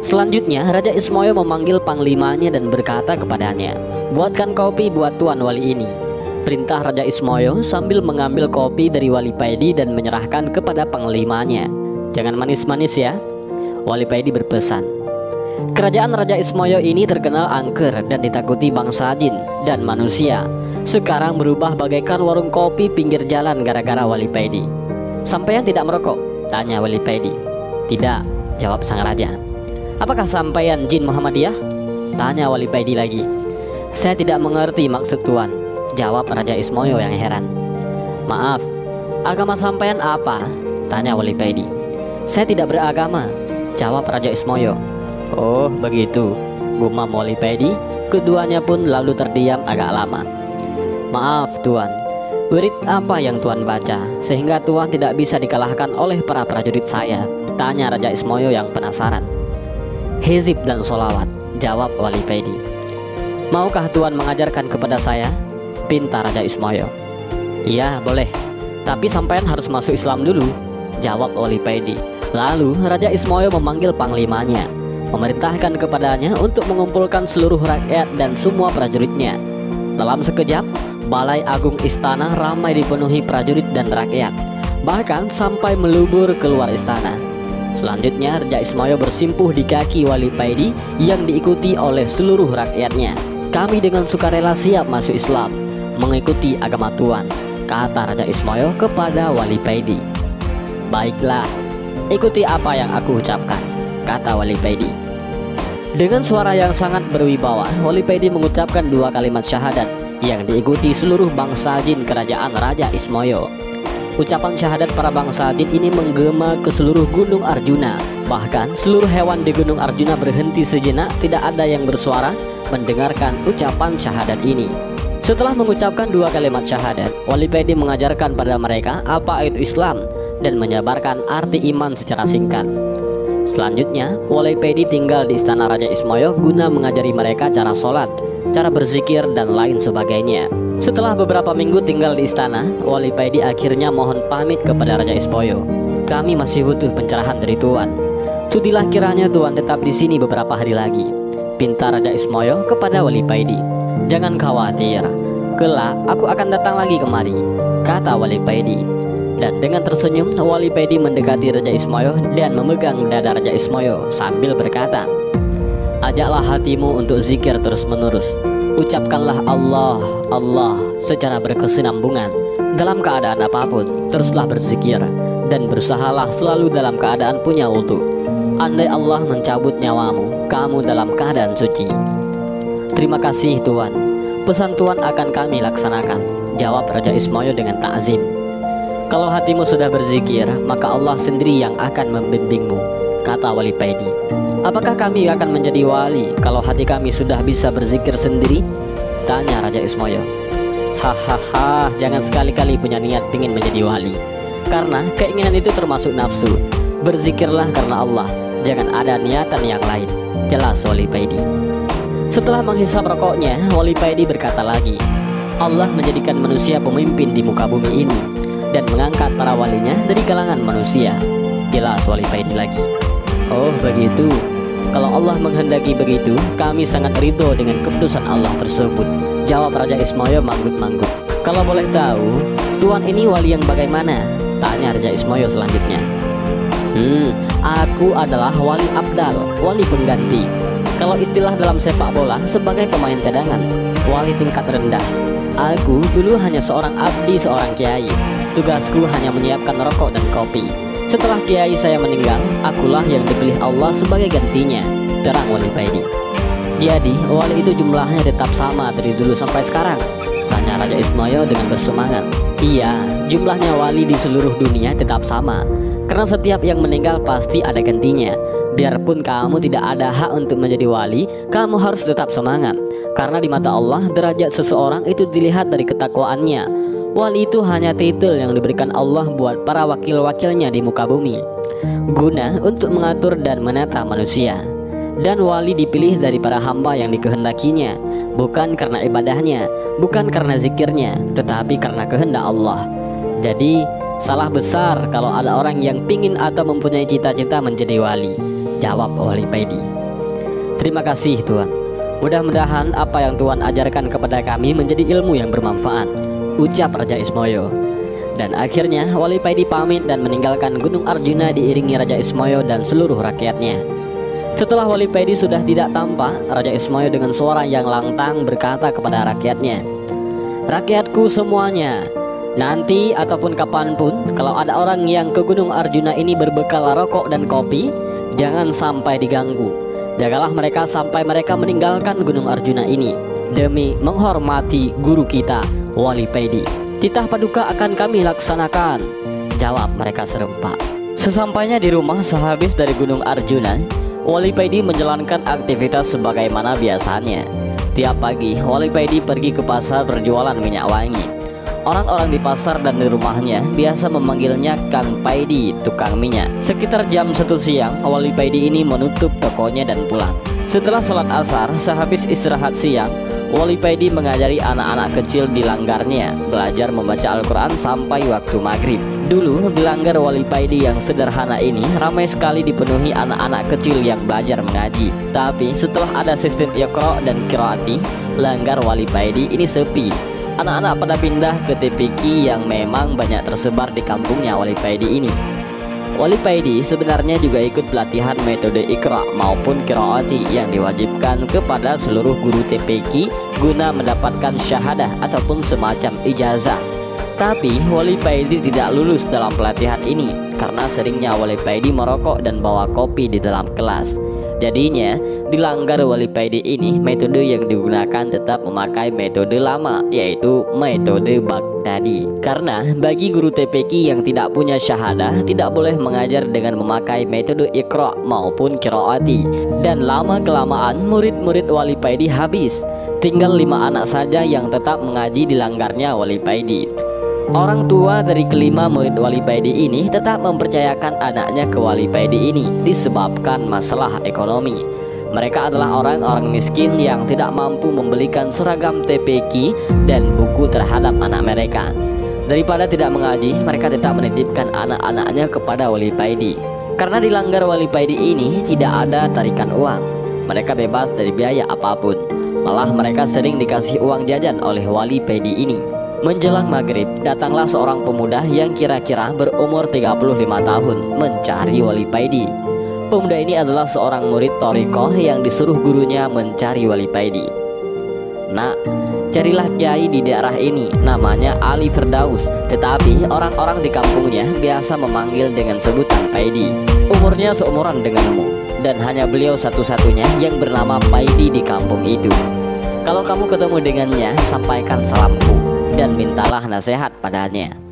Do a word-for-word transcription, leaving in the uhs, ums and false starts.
Selanjutnya Raja Ismoyo memanggil panglimanya dan berkata kepadanya, "Buatkan kopi buat tuan wali ini." Perintah Raja Ismoyo sambil mengambil kopi dari Wali Paidi dan menyerahkan kepada panglimanya. "Jangan manis-manis ya," Wali Paidi berpesan. Kerajaan Raja Ismoyo ini terkenal angker dan ditakuti bangsa jin dan manusia. Sekarang berubah bagaikan warung kopi pinggir jalan gara-gara Wali Paidi. "Sampeyan tidak merokok?" tanya Wali Paidi. "Tidak," jawab sang raja. "Apakah sampeyan jin Muhammadiyah?" tanya Wali Paidi lagi. "Saya tidak mengerti maksud tuan," jawab Raja Ismoyo yang heran. "Maaf, agama sampeyan apa?" tanya Wali Paidi. "Saya tidak beragama," jawab Raja Ismoyo. "Oh begitu," gumam Wali Paidi. Keduanya pun lalu terdiam agak lama. "Maaf tuan, wirid apa yang tuan baca sehingga tuan tidak bisa dikalahkan oleh para prajurit saya?" tanya Raja Ismoyo yang penasaran. "Hizib dan solawat," jawab Wali Paidi. "Maukah tuan mengajarkan kepada saya?" pinta Raja Ismoyo. "Iya boleh, tapi sampean harus masuk Islam dulu," jawab Wali Paidi. Lalu Raja Ismoyo memanggil panglimanya, memerintahkan kepadanya untuk mengumpulkan seluruh rakyat dan semua prajuritnya. Dalam sekejap, balai agung istana ramai dipenuhi prajurit dan rakyat, bahkan sampai melubur keluar istana. Selanjutnya Raja Ismoyo bersimpuh di kaki Wali Paidi yang diikuti oleh seluruh rakyatnya. "Kami dengan sukarela siap masuk Islam, mengikuti agama tuan," kata Raja Ismoyo kepada Wali Paidi. "Baiklah, ikuti apa yang aku ucapkan," kata Wali Paidi. Dengan suara yang sangat berwibawa, Wali Paidi mengucapkan dua kalimat syahadat yang diikuti seluruh bangsa jin kerajaan Raja Ismoyo. Ucapan syahadat para bangsa jin ini menggema ke seluruh gunung Arjuna. Bahkan seluruh hewan di gunung Arjuna berhenti sejenak, tidak ada yang bersuara mendengarkan ucapan syahadat ini. Setelah mengucapkan dua kalimat syahadat, Wali Paidi mengajarkan pada mereka apa itu Islam dan menjabarkan arti iman secara singkat. Selanjutnya, Wali Paidi tinggal di istana Raja Ismoyo guna mengajari mereka cara sholat, cara berzikir, dan lain sebagainya. Setelah beberapa minggu tinggal di istana, Wali Paidi akhirnya mohon pamit kepada Raja Ismoyo. "Kami masih butuh pencerahan dari tuan. Sudilah kiranya tuan tetap di sini beberapa hari lagi," pinta Raja Ismoyo kepada Wali Paidi. "Jangan khawatir, kelak aku akan datang lagi kemari," kata Wali Paidi. Dan dengan tersenyum, Wali Paidi mendekati Raja Ismoyo dan memegang dada Raja Ismoyo sambil berkata, "Ajaklah hatimu untuk zikir terus-menerus. Ucapkanlah Allah, Allah secara berkesinambungan. Dalam keadaan apapun, teruslah berzikir dan berusahalah selalu dalam keadaan punya wudu. Andai Allah mencabut nyawamu, kamu dalam keadaan suci." "Terima kasih tuan, pesan tuan akan kami laksanakan," jawab Raja Ismoyo dengan takzim. "Kalau hatimu sudah berzikir, maka Allah sendiri yang akan membimbingmu," kata Wali Paidi. "Apakah kami akan menjadi wali kalau hati kami sudah bisa berzikir sendiri?" tanya Raja Ismoyo. "Hahaha, jangan sekali-kali punya niat ingin menjadi wali, karena keinginan itu termasuk nafsu. Berzikirlah karena Allah, jangan ada niatan yang lain," jelas Wali Paidi. Setelah menghisap rokoknya, Wali Paidi berkata lagi, "Allah menjadikan manusia pemimpin di muka bumi ini dan mengangkat para walinya dari kalangan manusia," jelas Wali Paidi lagi. "Oh begitu, kalau Allah menghendaki begitu, kami sangat ridho dengan keputusan Allah tersebut," jawab Raja Ismoyo manggut-manggut. "Kalau boleh tahu, tuan ini wali yang bagaimana?" tanya Raja Ismoyo selanjutnya. Hmm, "Aku adalah wali abdal, wali pengganti. Kalau istilah dalam sepak bola, sebagai pemain cadangan, wali tingkat rendah. Aku dulu hanya seorang abdi seorang kiai. Tugasku hanya menyiapkan rokok dan kopi. Setelah kiai saya meninggal, akulah yang dipilih Allah sebagai gantinya," terang Wali Paidi. "Jadi wali itu jumlahnya tetap sama dari dulu sampai sekarang?" tanya Raja Ismoyo dengan bersemangat. "Iya, jumlahnya wali di seluruh dunia tetap sama, karena setiap yang meninggal pasti ada gantinya. Biarpun kamu tidak ada hak untuk menjadi wali, kamu harus tetap semangat, karena di mata Allah derajat seseorang itu dilihat dari ketakwaannya. Wali itu hanya titel yang diberikan Allah buat para wakil-wakilnya di muka bumi, guna untuk mengatur dan menata manusia. Dan wali dipilih dari para hamba yang dikehendakinya, bukan karena ibadahnya, bukan karena zikirnya, tetapi karena kehendak Allah. Jadi salah besar kalau ada orang yang pingin atau mempunyai cita-cita menjadi wali," jawab Wali Paidi. Terima kasih Tuan. Mudah-mudahan apa yang Tuan ajarkan kepada kami menjadi ilmu yang bermanfaat, ucap Raja Ismoyo. Dan akhirnya Wali Paidi pamit dan meninggalkan Gunung Arjuna diiringi Raja Ismoyo dan seluruh rakyatnya. Setelah Wali Paidi sudah tidak tampak, Raja Ismoyo dengan suara yang lantang berkata kepada rakyatnya, "Rakyatku semuanya, nanti ataupun kapanpun kalau ada orang yang ke Gunung Arjuna ini berbekal rokok dan kopi, jangan sampai diganggu. Jagalah mereka sampai mereka meninggalkan Gunung Arjuna ini, demi menghormati guru kita, Wali Paidi." "Titah paduka akan kami laksanakan," jawab mereka serempak. Sesampainya di rumah sehabis dari Gunung Arjuna, Wali Paidi menjalankan aktivitas sebagaimana biasanya. Tiap pagi Wali Paidi pergi ke pasar berjualan minyak wangi. Orang-orang di pasar dan di rumahnya biasa memanggilnya Kang Paidi, tukang minyak. Sekitar jam satu siang, Wali Paidi ini menutup tokonya dan pulang. Setelah sholat asar, sehabis istirahat siang, Wali Paidi mengajari anak-anak kecil di langgarnya belajar membaca Al-Quran sampai waktu maghrib. Dulu di langgar Wali Paidi yang sederhana ini ramai sekali dipenuhi anak-anak kecil yang belajar mengaji. Tapi setelah ada sistem Iqra dan Qiraati, langgar Wali Paidi ini sepi. Anak-anak pada pindah ke T P Q yang memang banyak tersebar di kampungnya Wali Paidi ini. Wali Paidi sebenarnya juga ikut pelatihan metode Iqra maupun Qiraati yang diwajibkan kepada seluruh guru T P Q guna mendapatkan syahadah ataupun semacam ijazah. Tapi Wali Paidi tidak lulus dalam pelatihan ini karena seringnya Wali Paidi merokok dan bawa kopi di dalam kelas. Jadinya di langgar Wali Paidi ini metode yang digunakan tetap memakai metode lama, yaitu metode Baghdadi. Karena bagi guru T P Q yang tidak punya syahadah tidak boleh mengajar dengan memakai metode Iqra maupun Qiraati. Dan lama kelamaan murid-murid Wali Paidi habis. Tinggal lima anak saja yang tetap mengaji di langgarnya Wali Paidi. Orang tua dari kelima murid Wali Paidi ini tetap mempercayakan anaknya ke Wali Paidi ini disebabkan masalah ekonomi. Mereka adalah orang-orang miskin yang tidak mampu membelikan seragam T P Q dan buku terhadap anak mereka. Daripada tidak mengaji, mereka tetap menitipkan anak-anaknya kepada Wali Paidi. Karena di langgar Wali Paidi ini tidak ada tarikan uang, mereka bebas dari biaya apapun. Malah mereka sering dikasih uang jajan oleh Wali Paidi ini. Menjelang maghrib, datanglah seorang pemuda yang kira-kira berumur tiga puluh lima tahun mencari Wali Paidi. Pemuda ini adalah seorang murid Thariqah yang disuruh gurunya mencari Wali Paidi. "Nak, carilah kiai di daerah ini, namanya Ali Firdaus, tetapi orang-orang di kampungnya biasa memanggil dengan sebutan Paidi. Umurnya seumuran denganmu, dan hanya beliau satu-satunya yang bernama Paidi di kampung itu. Kalau kamu ketemu dengannya, sampaikan salamku dan mintalah nasihat padanya."